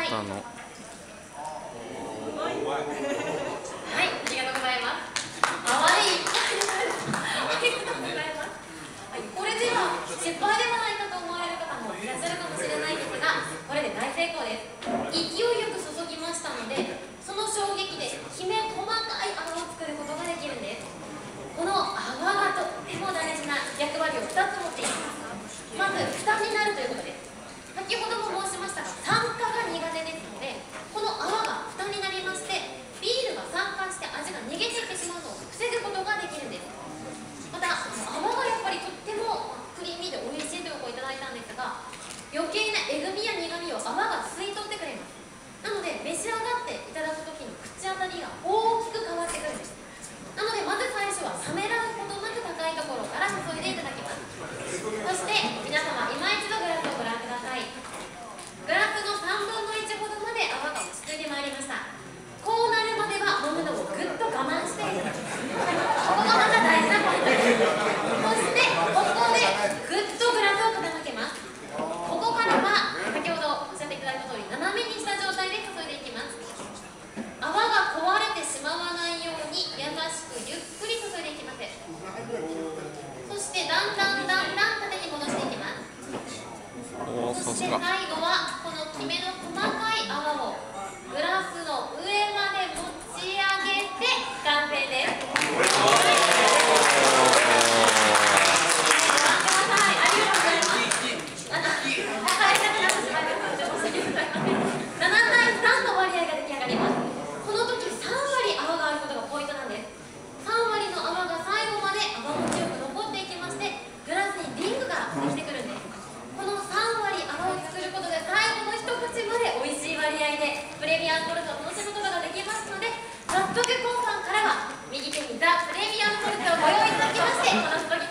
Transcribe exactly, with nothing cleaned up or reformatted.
はい、ありがとうございます。あ、悪い。ありがとうございます。はい、これでは失敗ではないかと思われる方もいらっしゃるかもしれないですが、これで大成功です。勢いよく注ぎましたので、その衝撃できめ細かい泡を作ることができるんです。この泡がとっても大事な役割をふたつ持っています。まず蓋になるということです。先ほども申しましたが、酸化が苦手ですので、この泡が蓋になりまして、ビールが酸化して味が逃げていってしまうのを防ぐことができるんです。また泡がやっぱりとってもクリーミーで美味しいという声をいただいたんですが、余計なえぐみや苦みを泡が吸い取ってくれます。なので召し上がっていただく時の口当たりが大きく変わってくるんです。なのでまず最初は冷めらうことなく高いところから注いでいただきます。そして皆様、今一度グラスをご覧ください。グラスのさんぶんのいちほどまで泡が落ち着いてまいりました。こうなるまでは飲むのをぐっと我慢していただきます。ここがまた大事なポイントです。そしてここでぐっとグラスを傾けます。ここからは先ほどおっしゃっていただいた通り斜めにした状態で注いでいきます。泡が壊れてしまわないように優しくゆっくり注いでいきます。そしてだんだんだんだん縦に戻していきます。そして最後はこのきめの細かい泡をグラスの上まで持ち上げて完成です。ご覧ください。ありがとうございます。あの、高いなくなってしまいますので申し訳ございません。ななたいさんの割合が出来上がります。この時さんわり泡があることがポイントなんです。さんわりの泡が最後まで泡持ちよく残っていきまして、グラスにリングができてくるんです。このさんわり泡を作ることで最後の一口まで美味しい割合でプレミアムモルトを楽しむことができますので、早速今晩からは右手にザ・プレミアムモルトをご用意いただきまして、このストギ